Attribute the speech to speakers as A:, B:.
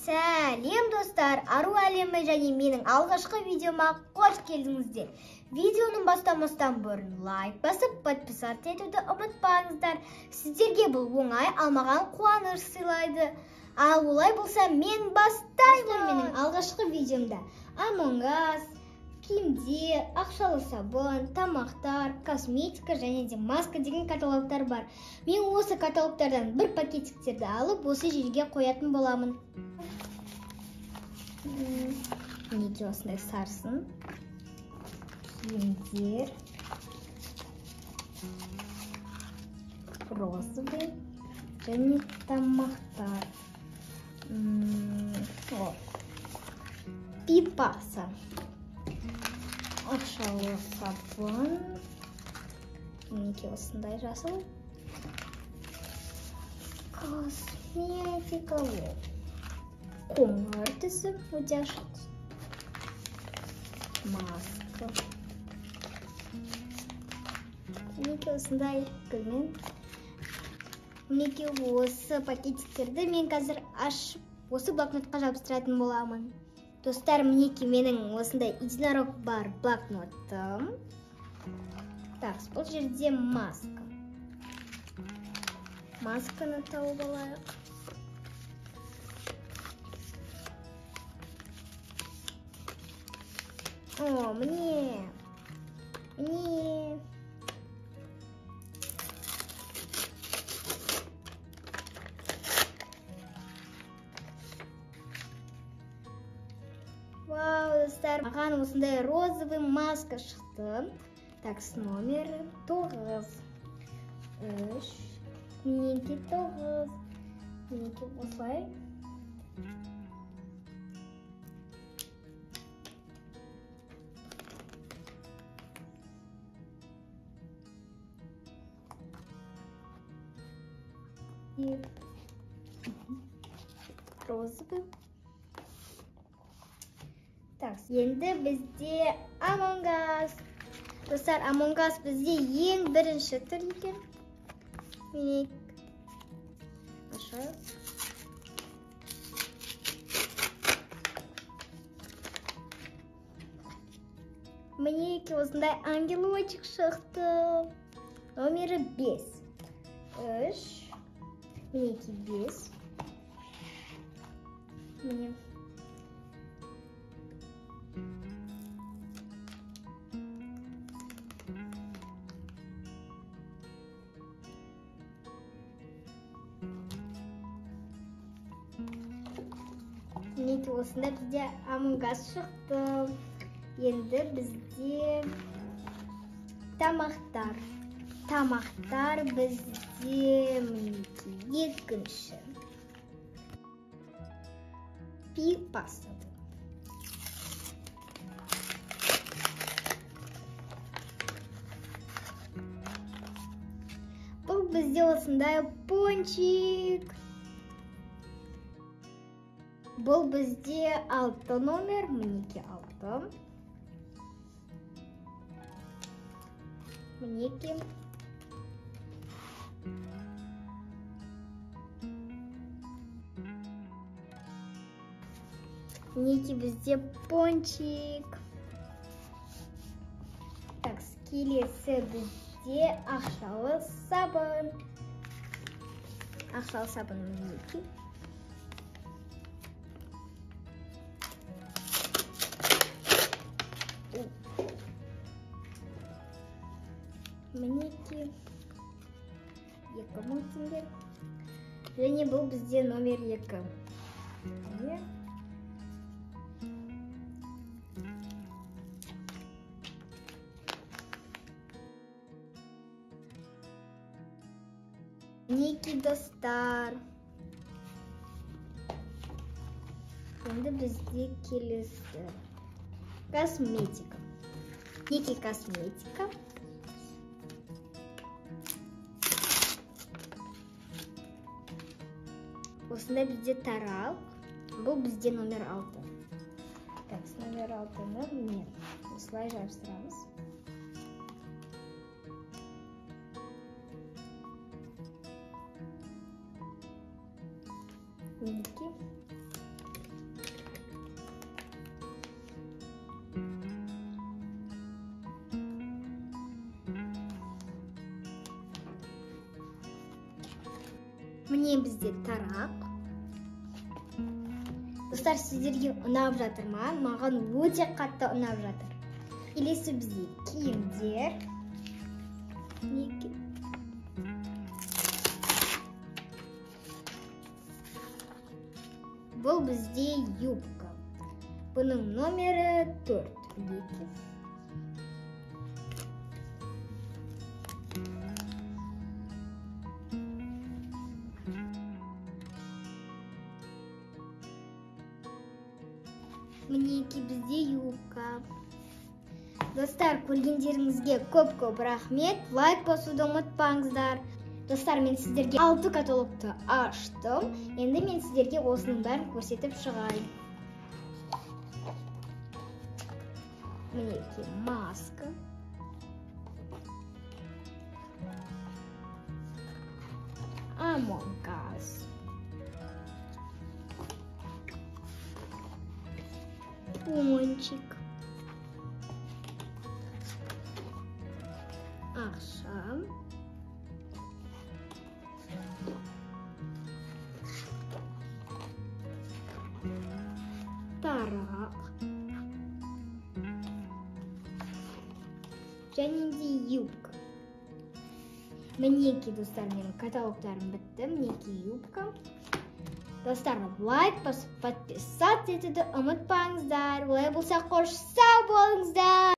A: Сәлем достар, ару әлемі және менің алғашқы видеома қош келдіңіздер. Видеоның бастамастан бұрын лайк басып, подписаться етуді ұмытпаңыздар. Сіздерге бұл оңай, алмаған қуаныш сыйлайды. Ал олай болса мен бастаймын. Менің алғашқы видеомда Among Us, киімдер, ақшалы сабын, тамақтар, косметика және де маска деген каталогтар бар. Мен осы каталогтардан бір пакетиктерді алып, осы жерге қоятын боламын. Неге осындай сарсын? Киімдер, розовый және тамақтар. Пипаса. Ақшалы сабын. Неге осындай жасыл? Косметика. Қоңыр түсіп, өтешіт. Маска. Неге осындай гүлмен. Неге осы пакетиктерді мен қазір ашып, осы блокнотқа жабыстыратын боламын. Достар, мінеки менің осындай единорог бар блокнотым. Так, бұл жерде маска. Масканы тауып алайық. О, мне. Вау, достар, маған осындай розовый маска шықты. Так, с номері 9. Неге 9? Неге осылай? Розовый. Так, енді бізде Among Us. Достар, Among Us бізде ең бірінші түр екен. Мінек. Ашайық. Мінеки осындай ангелочек шықты. Номері 5. Мінеки 5. Міне. Мінеки осында бізде Among Us шықты. Енді бізде тамақтар. Тамақтар бізде мінеки екінші. Пипаса. Бұл бізде осындай пончик. Бұл бізде 6 номер, мінеки 6. Мінеки. Мінеки бізде пончик. Так, келесі бізде ақшалы сабын. Ақшалы сабын мінеки. Мінеки 2000 теңге. Және бұл бізде номер 2. Мінеки достар. Енді бізде келесі косметика. Мінеки косметика. Осында бізде тарал. Бұл бізде номер 6. Так, номер 6-ны мен осылай жабыстырамыз. Мінеки. міне бізде тарақ. Достар, сіздерге ұнап жатыр ма? Маған өте қатты ұнап жатыр. Келесі бізде киімдер. Бұл бізде юбка. Бұның номері 4. Мінеки бізде юбка. Достар, көргендеріңізге көп-көп рахмет. Лайк басуды ұмытпаңыздар. Достар, мен сіздерге 6 каталогты аштым. Енді мен сіздерге осының бәрін көрсетіп шығайын. Мінеки маска. Among Us. Пончик. Ақшам. Тарақ. Және де юбка. Мінеки, достар, менің каталогтарым бітті. Мінеки юбка. Достар, лайк басып, подписаться етуді ұмытпаңыздар. Олай болса, қош сау болыңыздар.